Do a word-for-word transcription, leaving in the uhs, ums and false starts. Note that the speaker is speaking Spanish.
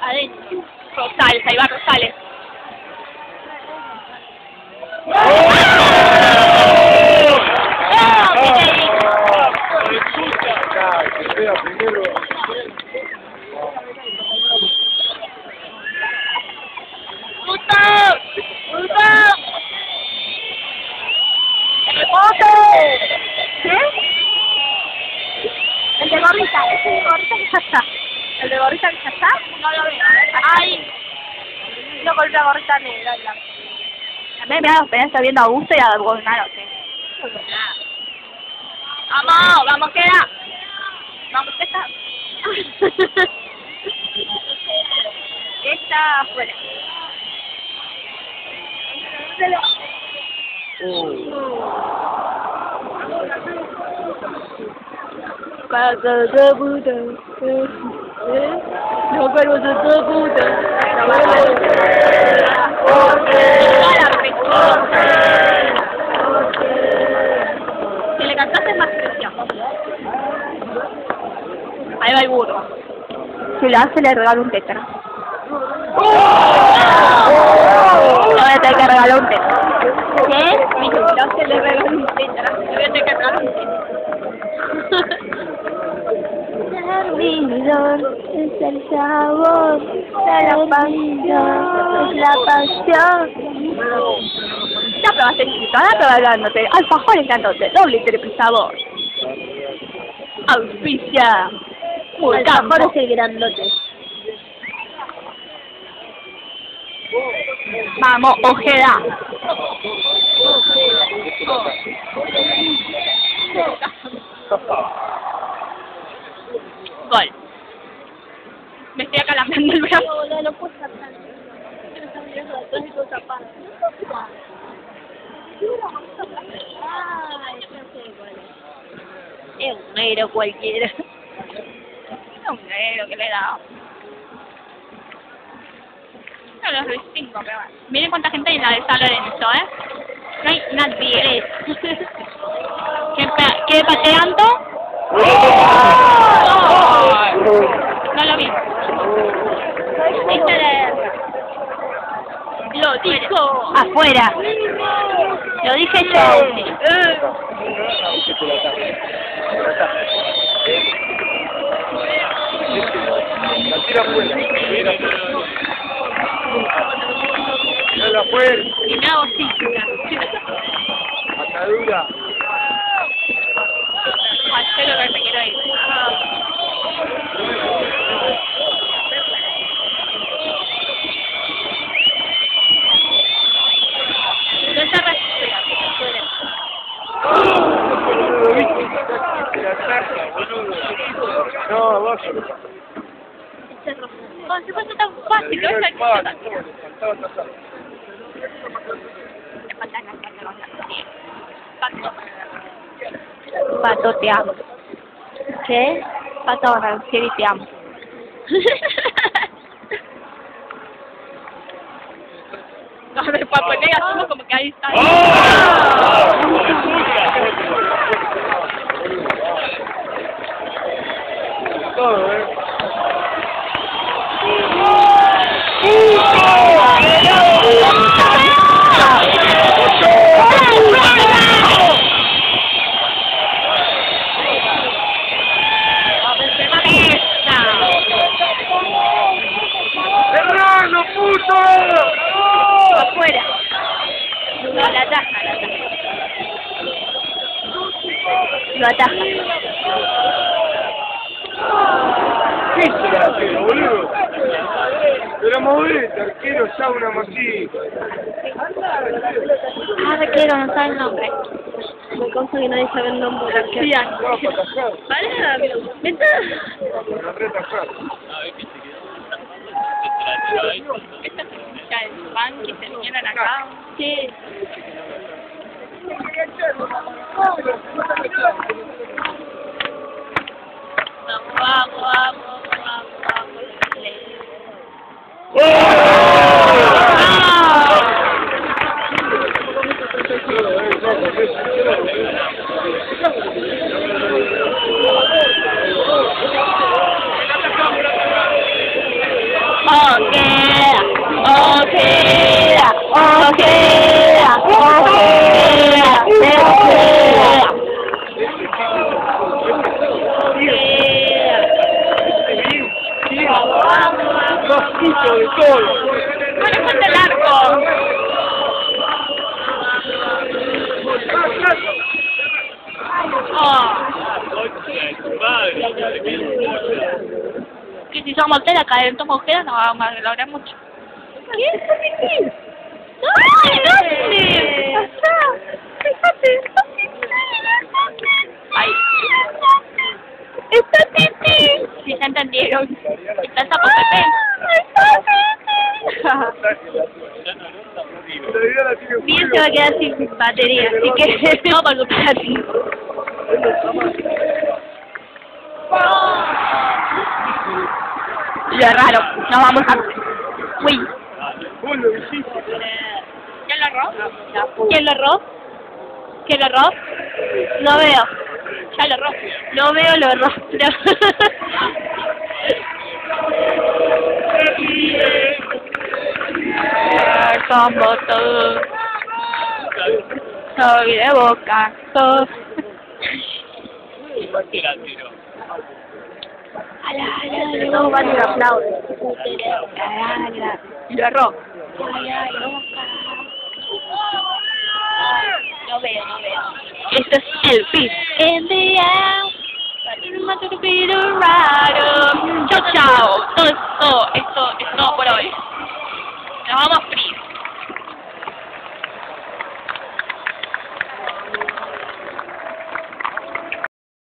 Adentro. Rosales, ahí va Rosales. ¿Qué? El de gorrita, ese de gorrita que ya está. El de gorrita que ya está, no lo veo. Ay, no con una gorrita negra. También me da pena estar viendo a Augusto y a Bolsonaro, ¿sí? Vamos, vamos, queda. Vamos, que está. Está afuera. Casa de puta, no cuervos de puta, si le cantaste es más precioso. Ahí va el burro. Si lo hace le regalo un tétano. Le voy a tener que regalar un tétano. ¿Qué? Si lo hace le regalo un tétano. Le voy a tener que regalar un tétano. Servidor es el sabor de la pasión, es la pasión. Ya probaste chiquito, ahora te va hablándote. Alfajores grandote, doble y triple sabor. Auspicia. Alfajor es el grandote. Vamos, Ojeda. Gol. Me estoy acalambrando el brazo. No, no, no puedes sacar. Quiero estar mirando atrás y todo tapado. Ay, no sé cuál es. Es un negro cualquiera. Es un negro que le he dado. No los distingo, pero bueno. Miren cuánta gente hay en la de San Lorenzo, ¿eh? No hay nadie. ¿Qué, qué pateando? No lo vi. Lo dijo. Afuera. Lo dije yo. La tira afuera. Tírala afuera. Y me hago física. Atadura. Marcelo que me quiero ir. No está resistida. No, abajo. Oh, se fue tan fácil, ¿no? Le faltaba atrasar. Pato, te amo. ¿Qué? Pato, Rancieri, te amo. No, me papo, le asumo como que ahí está. Todo, ¿eh? ¡Serrano, puto! Afuera. No, la ataja, la ataja. Lo ataja. ¿Qué es el arquero, boludo? Pero movete, arquero, sauna masita. Ah, arquero, no sabe el nombre. Me consta que nadie sabe el nombre del arquero. Sí, No, para atajar. vale, vete. Para retajar. Esta es la del pan que se vinieron acá. Sí. Vamos, vamos, vamos, vamos, vamos. Ojeda, ojeda, ojeda, ojeda, ojeda. Rosito de todo. No le falta el arco. Oh. Que si somos de la cadena, tomamos queda, no vamos a lograr mucho. ¿Qué es eso? ¡Ay, dónde! Fíjate. Ay, Está Titi. si ya entendieron. Está el sapo Pepe. Está Titi. Bien se va a quedar sin batería, así que no va a comprar así. Lo raro, nos vamos a... Uy, Vos lo hiciste. ¿quién lo erró? ¿Quién lo erró? ¿Quién lo erró? No veo. Ya lo erró. No veo lo error. Como tú. Soy de Boca. Soy... Ala, ala, No van a aplaudir. ala. Lo erró. No veo, no veo. Esto es el beat. In the end. Chao, chao. Todo esto, esto es todo por hoy.